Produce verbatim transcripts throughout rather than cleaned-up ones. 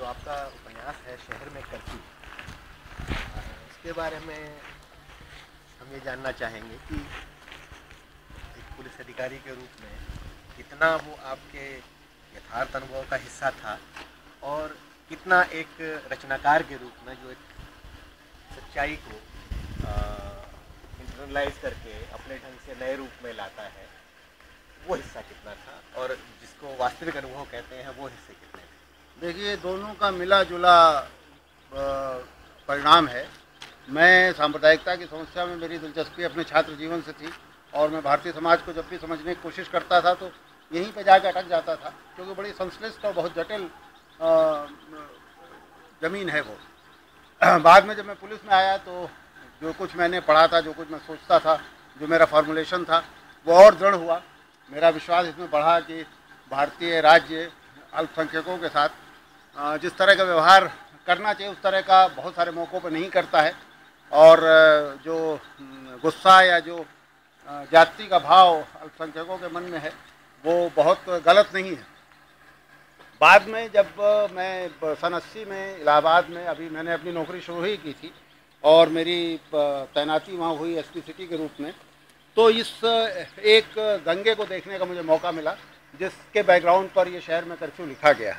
आपका उपन्यास है शहर में कर्फ्यू, इसके बारे में हम ये जानना चाहेंगे कि एक पुलिस अधिकारी के रूप में कितना वो आपके यथार्थ अनुभव का हिस्सा था और कितना एक रचनाकार के रूप में जो एक सच्चाई को इंटरनलाइज करके अपने ढंग से नए रूप में लाता है, वो हिस्सा कितना था और जिसको वास्तविक अनुभव कहते हैं वो हिस्से कितने थे? देखिए, दोनों का मिला जुला परिणाम है। मैं सांप्रदायिकता की समस्या में मेरी दिलचस्पी अपने छात्र जीवन से थी और मैं भारतीय समाज को जब भी समझने की कोशिश करता था तो यहीं पे जाके अटक जाता था, क्योंकि बड़ी संश्लिष्ट और बहुत जटिल ज़मीन है वो। बाद में जब मैं पुलिस में आया तो जो कुछ मैंने पढ़ा था, जो कुछ मैं सोचता था, जो मेरा फॉर्मुलेशन था, वो और दृढ़ हुआ। मेरा विश्वास इसमें बढ़ा कि भारतीय राज्य अल्पसंख्यकों के साथ जिस तरह का व्यवहार करना चाहिए उस तरह का बहुत सारे मौक़ों पर नहीं करता है, और जो गुस्सा या जो जाति का भाव अल्पसंख्यकों के मन में है वो बहुत गलत नहीं है। बाद में जब मैं सन अस्सी में इलाहाबाद में, अभी मैंने अपनी नौकरी शुरू ही की थी और मेरी तैनाती वहाँ हुई एसपी सिटी के रूप में, तो इस एक दंगे को देखने का मुझे मौका मिला जिसके बैकग्राउंड पर ये शहर में कर्फ्यू लिखा गया।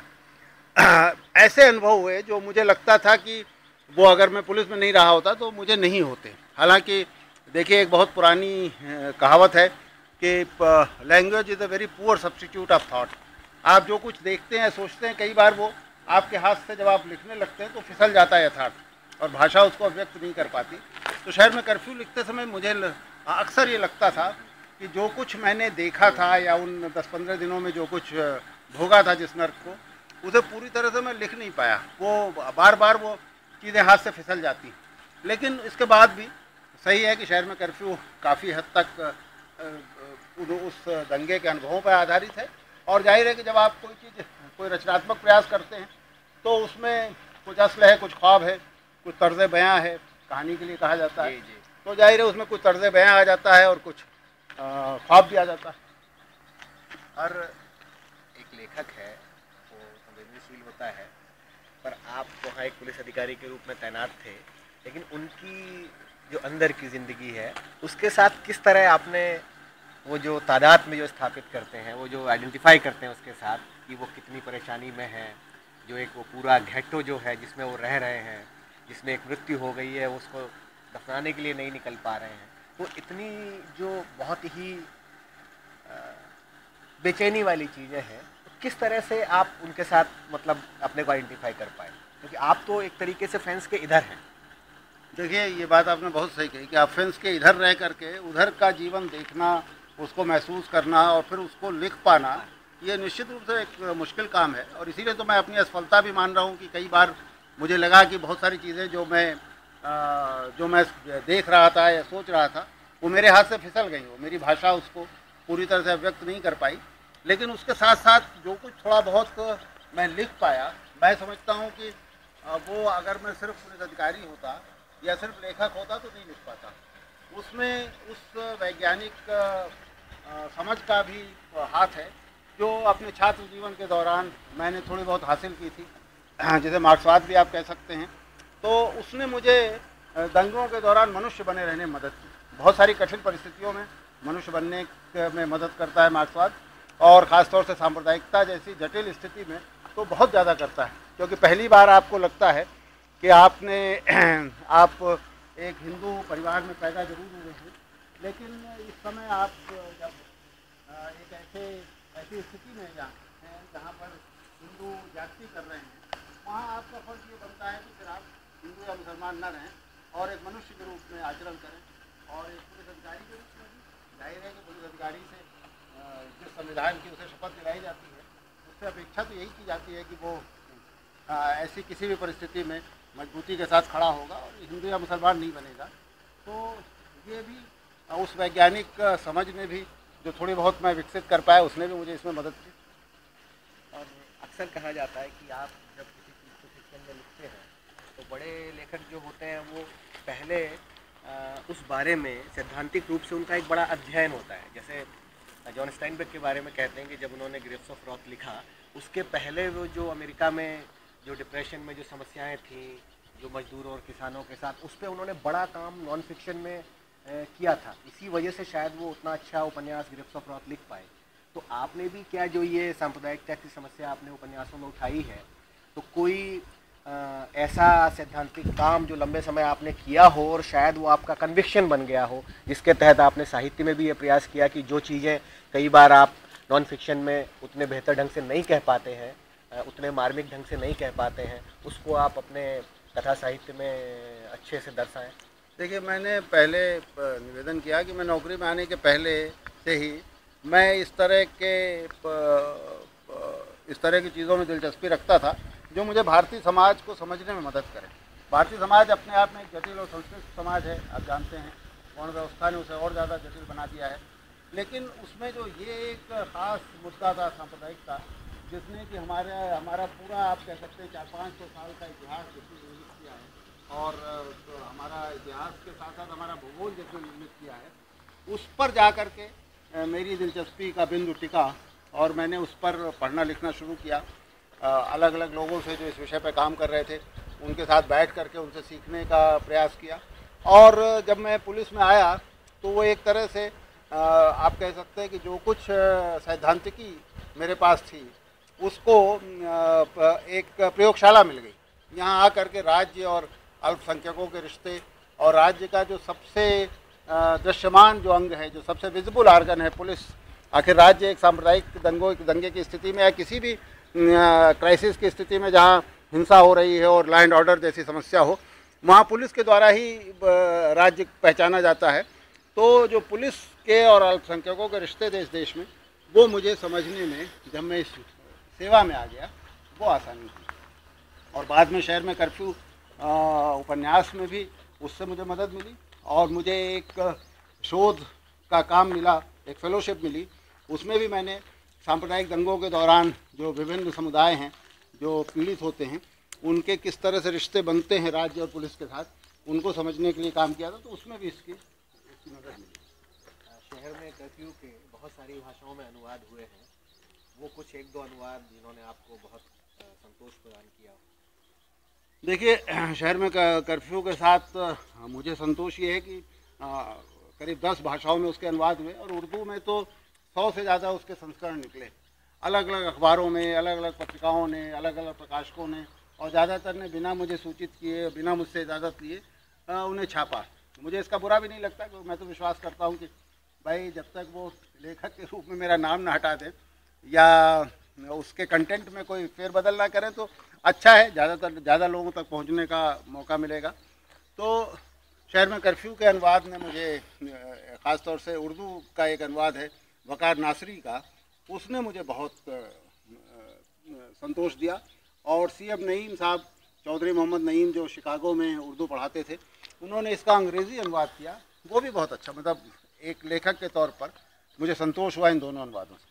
ऐसे अनुभव हुए जो मुझे लगता था कि वो अगर मैं पुलिस में नहीं रहा होता तो मुझे नहीं होते। हालांकि देखिए, एक बहुत पुरानी कहावत है कि language is a very poor substitute of thought. आप जो कुछ देखते हैं, सोचते हैं, कई बार वो आपके हाथ से जब आप लिखने लगते हैं तो फिसल जाता है यथार्थ और भाषा उसको व्यक्त नहीं कर पाती। तो शहर में कर्फ्यू लिखते समय मुझे अक्सर ये लगता था कि जो कुछ मैंने देखा था या उन दस पंद्रह दिनों में जो कुछ भोगा था जिस नर्क को, उसे पूरी तरह से मैं लिख नहीं पाया। वो बार बार वो चीज़ें हाथ से फिसल जाती। लेकिन इसके बाद भी सही है कि शहर में कर्फ्यू काफ़ी हद तक उस दंगे के अनुभवों पर आधारित है। और जाहिर है कि जब आप कोई चीज़, कोई रचनात्मक प्रयास करते हैं तो उसमें कुछ असल है, कुछ ख्वाब है, कुछ तर्ज़ बयां है, कहानी के लिए कहा जाता है, तो जाहिर है उसमें कुछ तर्ज़ बयां आ जाता है और कुछ ख्वाब भी आ जाता है। और एक लेखक है वो संवेदनशील होता है, पर आप वहाँ एक पुलिस अधिकारी के रूप में तैनात थे, लेकिन उनकी जो अंदर की ज़िंदगी है उसके साथ किस तरह आपने वो जो तादाद में जो स्थापित करते हैं, वो जो आइडेंटिफाई करते हैं उसके साथ कि वो कितनी परेशानी में है, जो एक वो पूरा घेट्टो जो है जिसमें वो रह रहे हैं, जिसमें एक मृत्यु हो गई है, उसको दफनाने के लिए नहीं निकल पा रहे हैं, तो इतनी जो बहुत ही बेचैनी वाली चीज़ें हैं, तो किस तरह से आप उनके साथ मतलब अपने को आइडेंटिफाई कर पाए? क्योंकि आप तो एक तरीके से फेंस के इधर हैं। देखिए, ये बात आपने बहुत सही कही कि आप फेंस के इधर रह करके उधर का जीवन देखना, उसको महसूस करना और फिर उसको लिख पाना, ये निश्चित रूप से एक मुश्किल काम है। और इसीलिए तो मैं अपनी असफलता भी मान रहा हूँ कि कई बार मुझे लगा कि बहुत सारी चीज़ें जो मैं जो मैं देख रहा था या सोच रहा था वो मेरे हाथ से फिसल गई, वो मेरी भाषा उसको पूरी तरह से व्यक्त नहीं कर पाई। लेकिन उसके साथ साथ जो कुछ थोड़ा बहुत मैं लिख पाया, मैं समझता हूँ कि वो अगर मैं सिर्फ पुलिस अधिकारी होता या सिर्फ लेखक होता तो नहीं लिख पाता। उसमें उस वैज्ञानिक समझ का भी हाथ है जो अपने छात्र जीवन के दौरान मैंने थोड़ी बहुत हासिल की थी, जिसे मार्क्सवाद भी आप कह सकते हैं। तो उसने मुझे दंगों के दौरान मनुष्य बने रहने में मदद की। बहुत सारी कठिन परिस्थितियों में मनुष्य बनने में मदद करता है मार्क्सवाद, और ख़ासतौर से सांप्रदायिकता जैसी जटिल स्थिति में तो बहुत ज़्यादा करता है। क्योंकि पहली बार आपको लगता है कि आपने आप एक हिंदू परिवार में पैदा जरूर हुए हैं, लेकिन इस समय आप जब एक ऐसे ऐसी स्थिति में हैं जहाँ पर हिंदू जाति कर रहे हैं, वहाँ आपका फर्ज ये बनता है कि फिर आप हिंदू या मुसलमान न रहें और एक मनुष्य के रूप में आचरण करें। और एक पुलिस अधिकारी के रूप में भी जाहिर है कि पुलिस अधिकारी से जिस संविधान की उसे शपथ दिलाई जाती है, उससे अपेक्षा तो यही की जाती है कि वो ऐसी किसी भी परिस्थिति में मजबूती के साथ खड़ा होगा और हिंदू या मुसलमान नहीं बनेगा। तो ये भी उस वैज्ञानिक समझ में भी जो थोड़ी बहुत मैं विकसित कर पाया, उसने भी मुझे इसमें मदद की। और अक्सर कहा जाता है कि आप जब किसी चीज़ को फिक्शन में लिखते हैं तो बड़े लेखक जो होते हैं वो पहले आ, उस बारे में सैद्धांतिक रूप से उनका एक बड़ा अध्ययन होता है। जैसे जॉन स्टाइनबर्ग के बारे में कहते हैं कि जब उन्होंने ग्रेव्स ऑफ रॉथ लिखा, उसके पहले वो जो अमेरिका में जो डिप्रेशन में जो समस्याएं थी, जो मजदूरों और किसानों के साथ, उस पर उन्होंने बड़ा काम नॉन फिक्शन में ए, किया था। इसी वजह से शायद वो उतना अच्छा उपन्यास ग्रिप्स ऑफ रॉथ लिख पाए। तो आपने भी क्या जो ये सांप्रदायिकता की समस्या आपने उपन्यासों में उठाई है, तो कोई आ, ऐसा सैद्धांतिक काम जो लंबे समय आपने किया हो और शायद वो आपका कन्विक्शन बन गया हो, जिसके तहत आपने साहित्य में भी ये प्रयास किया कि जो चीज़ें कई बार आप नॉन फिक्शन में उतने बेहतर ढंग से नहीं कह पाते हैं, उतने मार्मिक ढंग से नहीं कह पाते हैं, उसको आप अपने कथा साहित्य में अच्छे से दर्शाएं? देखिए, मैंने पहले निवेदन किया कि मैं नौकरी में आने के पहले से ही मैं इस तरह के इस तरह की चीज़ों में दिलचस्पी रखता था जो मुझे भारतीय समाज को समझने में मदद करे। भारतीय समाज अपने आप में एक जटिल और संस्कृत समाज है, आप जानते हैं। वर्ण व्यवस्था ने उसे और ज़्यादा जटिल बना दिया है। लेकिन उसमें जो ये एक ख़ास मुद्दा था सांप्रदायिकता, जिसने कि हमारे हमारा पूरा आप कह सकते हैं चार पाँच सौ साल का इतिहास जिसने निर्मित किया है, और तो हमारा इतिहास के साथ साथ हमारा भूगोल जिसने निर्मित किया है, उस पर जा कर के मेरी दिलचस्पी का बिंदु टिका और मैंने उस पर पढ़ना लिखना शुरू किया। अलग अलग लोगों से जो इस विषय पर काम कर रहे थे उनके साथ बैठ करके उनसे सीखने का प्रयास किया। और जब मैं पुलिस में आया तो वो एक तरह से आप कह सकते हैं कि जो कुछ सैद्धांतिकी मेरे पास थी उसको एक प्रयोगशाला मिल गई। यहाँ आकर के राज्य और अल्पसंख्यकों के रिश्ते और राज्य का जो सबसे दृश्यमान जो अंग है, जो सबसे विजिबल आर्गन है पुलिस, आखिर राज्य एक सांप्रदायिक दंगों दंगे की स्थिति में या किसी भी क्राइसिस की स्थिति में जहाँ हिंसा हो रही है और लॉ एंड ऑर्डर जैसी समस्या हो, वहाँ पुलिस के द्वारा ही राज्य पहचाना जाता है। तो जो पुलिस के और अल्पसंख्यकों के रिश्ते देश देश में, वो मुझे समझने में जब मैं इस सेवा में आ गया वो आसानी थी। और बाद में शहर में कर्फ्यू उपन्यास में भी उससे मुझे मदद मिली और मुझे एक शोध का काम मिला, एक फेलोशिप मिली। उसमें भी मैंने सांप्रदायिक दंगों के दौरान जो विभिन्न समुदाय हैं जो पीड़ित होते हैं, उनके किस तरह से रिश्ते बनते हैं राज्य और पुलिस के साथ, उनको समझने के लिए काम किया था। तो उसमें भी इसकी इसकी मदद मिली। शहर में कर्फ्यू के बहुत सारी भाषाओं में अनुवाद हुए हैं, वो कुछ एक दो अनुवाद जिन्होंने आपको बहुत संतोष प्रदान किया? देखिए, शहर में कर्फ्यू के साथ मुझे संतोष ये है कि करीब दस भाषाओं में उसके अनुवाद हुए और उर्दू में तो सौ से ज़्यादा उसके संस्करण निकले। अलग अलग अखबारों में, अलग अलग पत्रिकाओं ने, अलग अलग प्रकाशकों ने, और ज़्यादातर ने बिना मुझे सूचित किए, बिना मुझसे इजाज़त लिए उन्हें छापा। मुझे इसका बुरा भी नहीं लगता, क्योंकि मैं तो विश्वास करता हूँ कि भाई जब तक वो लेखक के रूप में मेरा नाम ना हटा दें या उसके कंटेंट में कोई फेरबदल ना करें तो अच्छा है, ज़्यादातर ज़्यादा लोगों तक पहुँचने का मौका मिलेगा। तो शहर में कर्फ्यू के अनुवाद ने मुझे, ख़ास तौर से उर्दू का एक अनुवाद है वकार नासरी का, उसने मुझे बहुत संतोष दिया। और सी एम नईम साहब, चौधरी मोहम्मद नईम, जो शिकागो में उर्दू पढ़ाते थे, उन्होंने इसका अंग्रेज़ी अनुवाद किया, वो भी बहुत अच्छा। मतलब एक लेखक के तौर पर मुझे संतोष हुआ इन दोनों अनुवादों से।